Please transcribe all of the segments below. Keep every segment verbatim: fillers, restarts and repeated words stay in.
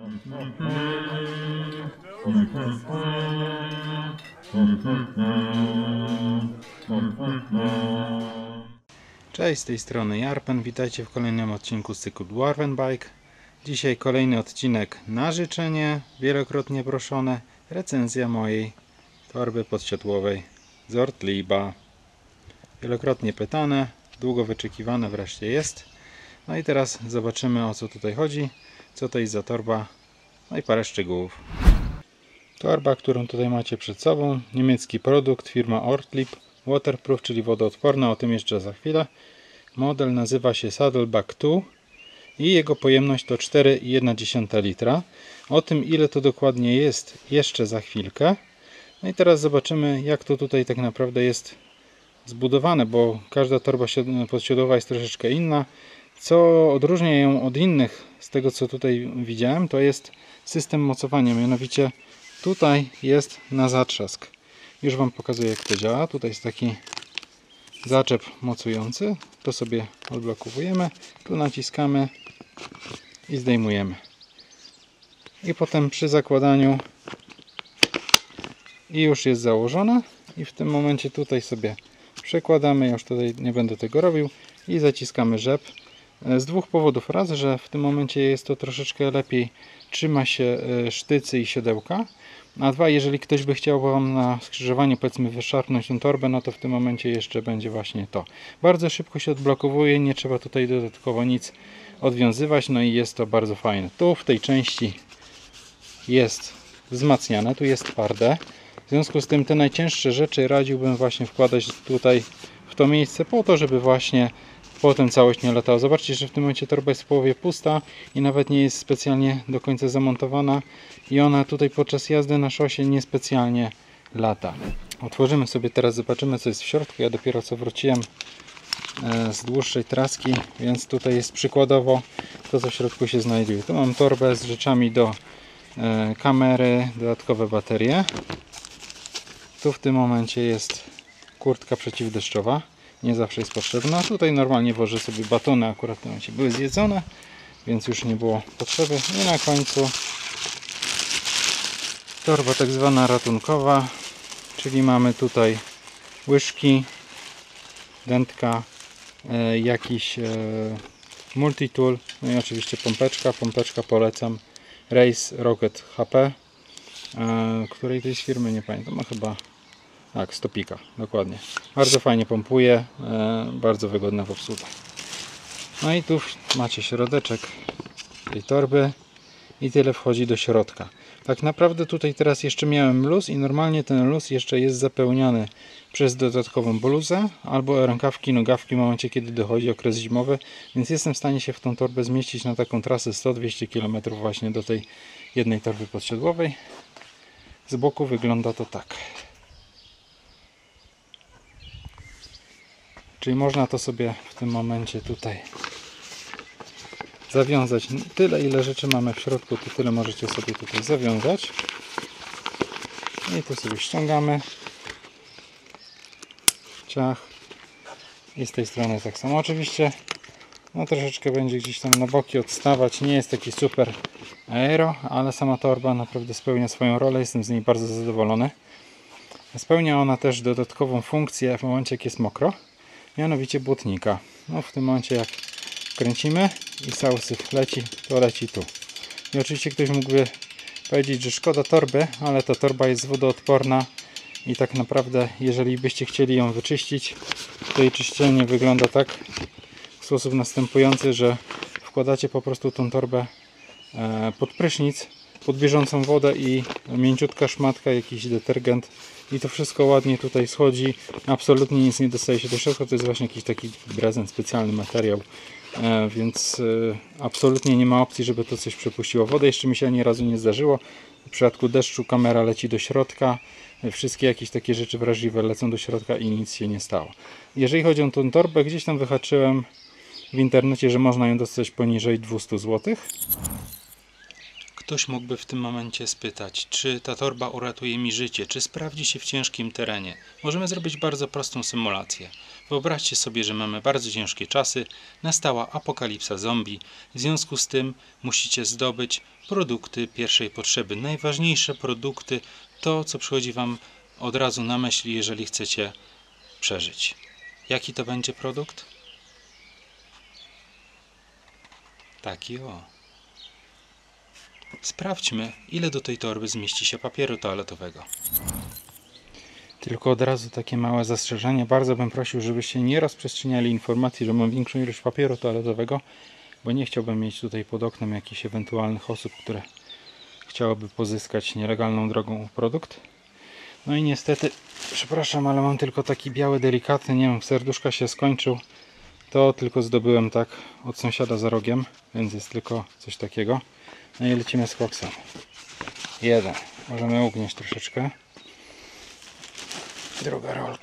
Cześć, z tej strony Jarpen, witajcie w kolejnym odcinku z cyklu Dwarven Bike. Dzisiaj kolejny odcinek na życzenie, wielokrotnie proszone, recenzja mojej torby podsiodłowej z Ortliba. Wielokrotnie pytane, długo wyczekiwane wreszcie jest. No i teraz zobaczymy, o co tutaj chodzi, co to jest za torba, no i parę szczegółów. Torba, którą tutaj macie przed sobą, niemiecki produkt, firma Ortlib, waterproof, czyli wodoodporna, o tym jeszcze za chwilę. Model nazywa się Saddleback dwa i jego pojemność to cztery i jedna dziesiąta litra. O tym, ile to dokładnie jest, jeszcze za chwilkę. No i teraz zobaczymy, jak to tutaj tak naprawdę jest zbudowane, bo każda torba podsiodłowa jest troszeczkę inna. Co odróżnia ją od innych, z tego co tutaj widziałem, to jest system mocowania. Mianowicie tutaj jest na zatrzask. Już Wam pokazuję, jak to działa. Tutaj jest taki zaczep mocujący. To sobie odblokowujemy. Tu naciskamy i zdejmujemy. I potem przy zakładaniu i już jest założona. I w tym momencie tutaj sobie przekładamy. Ja już tutaj nie będę tego robił. I zaciskamy rzep. Z dwóch powodów. Raz, że w tym momencie jest to troszeczkę lepiej trzyma się sztycy i siodełka. A dwa, jeżeli ktoś by chciał Wam na skrzyżowaniu, powiedzmy, wyszarpnąć tę torbę, no to w tym momencie jeszcze będzie właśnie to. Bardzo szybko się odblokowuje, nie trzeba tutaj dodatkowo nic odwiązywać, no i jest to bardzo fajne. Tu w tej części jest wzmacniane, tu jest twarde. W związku z tym te najcięższe rzeczy radziłbym właśnie wkładać tutaj w to miejsce, po to, żeby właśnie potem całość nie latało. Zobaczcie, że w tym momencie torba jest w połowie pusta i nawet nie jest specjalnie do końca zamontowana i ona tutaj podczas jazdy na szosie niespecjalnie lata. Otworzymy sobie teraz, zobaczymy, co jest w środku. Ja dopiero co wróciłem z dłuższej traski, więc tutaj jest przykładowo to, co w środku się znajduje. Tu mam torbę z rzeczami do kamery, dodatkowe baterie. Tu w tym momencie jest kurtka przeciwdeszczowa. Nie zawsze jest potrzebna. Tutaj normalnie włożę sobie batony, akurat w tym momencie były zjedzone, więc już nie było potrzeby. I na końcu torba tak zwana ratunkowa, czyli mamy tutaj łyżki, dętka, e, jakiś e, multitool, no i oczywiście pompeczka. Pompeczka polecam Race Rocket H P, e, której to jest firmy, nie pamiętam, a chyba tak, Stopika, dokładnie. Bardzo fajnie pompuje, e, bardzo wygodna w obsłudze. No i tu macie środeczek tej torby i tyle wchodzi do środka. Tak naprawdę tutaj teraz jeszcze miałem luz i normalnie ten luz jeszcze jest zapełniany przez dodatkową bluzę albo rękawki, nogawki w momencie, kiedy dochodzi okres zimowy, więc jestem w stanie się w tą torbę zmieścić na taką trasę sto do dwustu kilometrów właśnie do tej jednej torby podsiodłowej. Z boku wygląda to tak. Czyli można to sobie w tym momencie tutaj zawiązać. Tyle, ile rzeczy mamy w środku, to tyle możecie sobie tutaj zawiązać. I tu sobie ściągamy. Ciach. I z tej strony tak samo. Oczywiście no troszeczkę będzie gdzieś tam na boki odstawać. Nie jest taki super aero, ale sama torba naprawdę spełnia swoją rolę. Jestem z niej bardzo zadowolony. Spełnia ona też dodatkową funkcję w momencie, jak jest mokro. Mianowicie błotnika. No w tym momencie, jak kręcimy i cały syf leci, to leci tu. I oczywiście ktoś mógłby powiedzieć, że szkoda torby, ale ta torba jest wodoodporna i tak naprawdę, jeżeli byście chcieli ją wyczyścić, to jej czyszczenie wygląda tak w sposób następujący, że wkładacie po prostu tą torbę pod prysznic, pod bieżącą wodę i mięciutka szmatka, jakiś detergent i to wszystko ładnie tutaj schodzi, absolutnie nic nie dostaje się do środka. To jest właśnie jakiś taki prezent, specjalny materiał, e, więc e, absolutnie nie ma opcji, żeby to coś przepuściło wodę. Jeszcze mi się ani razu nie zdarzyło. W przypadku deszczu kamera leci do środka, wszystkie jakieś takie rzeczy wrażliwe lecą do środka i nic się nie stało. Jeżeli chodzi o tą torbę, gdzieś tam wyhaczyłem w internecie, że można ją dostać poniżej dwustu złotych. Ktoś mógłby w tym momencie spytać, czy ta torba uratuje mi życie, czy sprawdzi się w ciężkim terenie. Możemy zrobić bardzo prostą symulację. Wyobraźcie sobie, że mamy bardzo ciężkie czasy, nastała apokalipsa zombie, w związku z tym musicie zdobyć produkty pierwszej potrzeby. Najważniejsze produkty, to co przychodzi Wam od razu na myśl, jeżeli chcecie przeżyć. Jaki to będzie produkt? Taki o. Sprawdźmy, ile do tej torby zmieści się papieru toaletowego. Tylko od razu takie małe zastrzeżenie. Bardzo bym prosił, żebyście nie rozprzestrzeniali informacji, że mam większą ilość papieru toaletowego, bo nie chciałbym mieć tutaj pod oknem jakichś ewentualnych osób, które chciałyby pozyskać nielegalną drogą produkt. No i niestety, przepraszam, ale mam tylko taki biały, delikatny, nie wiem, serduszka się skończył. To tylko zdobyłem tak od sąsiada za rogiem, więc jest tylko coś takiego. No i lecimy z koksem. Jeden. Możemy ugnieść troszeczkę. Druga rolka.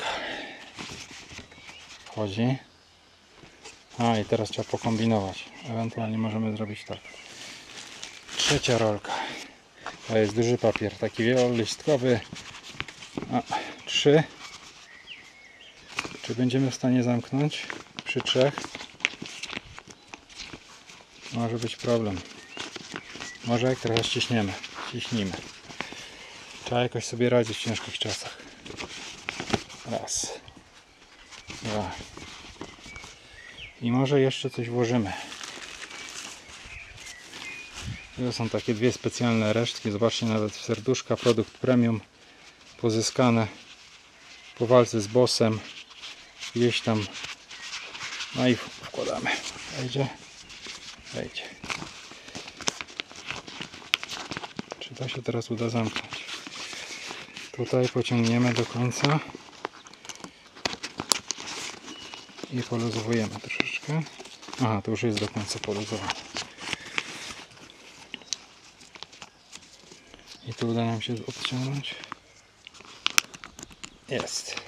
Wchodzi. A i teraz trzeba pokombinować. Ewentualnie możemy zrobić tak. Trzecia rolka. To jest duży papier, taki wielolistkowy. A, trzy. Czy będziemy w stanie zamknąć? Przy trzech. Może być problem. Może jak trochę ściśniemy. Ściśnimy. Trzeba jakoś sobie radzić w ciężkich czasach. Raz. Dwa. I może jeszcze coś włożymy. To są takie dwie specjalne resztki. Zobaczcie, nawet w serduszka. Produkt premium. Pozyskane po walce z bossem. Gdzieś tam. No i wkładamy. Wejdzie. Wejdzie. Czy to się teraz uda zamknąć? Tutaj pociągniemy do końca. I poluzowujemy troszeczkę. Aha, to już jest do końca poluzowane. I tu uda nam się odciągnąć. Jest.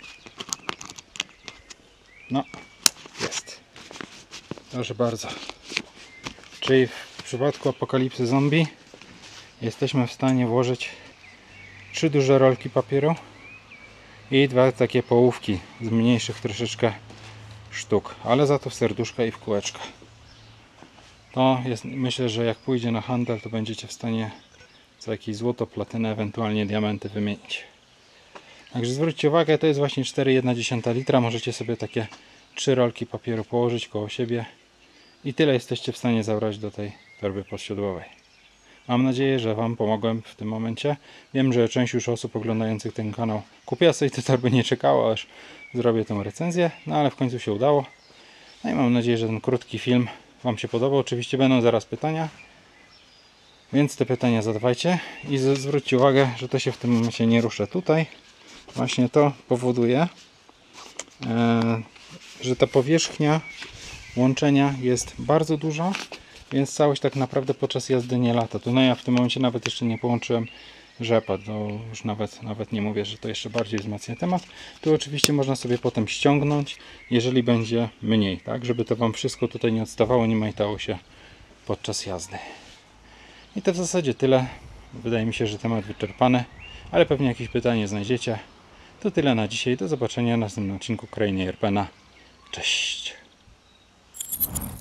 No, jest. Proszę bardzo. Czyli w przypadku apokalipsy zombie jesteśmy w stanie włożyć trzy duże rolki papieru i dwa takie połówki z mniejszych troszeczkę sztuk, ale za to w serduszka i w kółeczka. To jest, myślę, że jak pójdzie na handel, to będziecie w stanie za jakieś złoto, platynę, ewentualnie diamenty wymienić. Także zwróćcie uwagę, to jest właśnie cztery i jedna dziesiąta litra. Możecie sobie takie trzy rolki papieru położyć koło siebie i tyle jesteście w stanie zabrać do tej torby podsiodłowej. Mam nadzieję, że Wam pomogłem w tym momencie. Wiem, że część już osób oglądających ten kanał kupiła sobie te torby, nie czekała, aż zrobię tę recenzję, no ale w końcu się udało. No i mam nadzieję, że ten krótki film Wam się podobał. Oczywiście będą zaraz pytania, więc te pytania zadawajcie i zwróćcie uwagę, że to się w tym momencie nie rusza tutaj. Właśnie to powoduje, że ta powierzchnia łączenia jest bardzo duża, więc całość tak naprawdę podczas jazdy nie lata. Tu no ja w tym momencie nawet jeszcze nie połączyłem rzepa, to już nawet, nawet nie mówię, że to jeszcze bardziej wzmacnia temat. Tu oczywiście można sobie potem ściągnąć, jeżeli będzie mniej, tak, żeby to Wam wszystko tutaj nie odstawało, nie majtało się podczas jazdy. I to w zasadzie tyle. Wydaje mi się, że temat wyczerpany, ale pewnie jakieś pytanie znajdziecie. To tyle na dzisiaj. Do zobaczenia w następnym odcinku Krainy Jerpena. Cześć!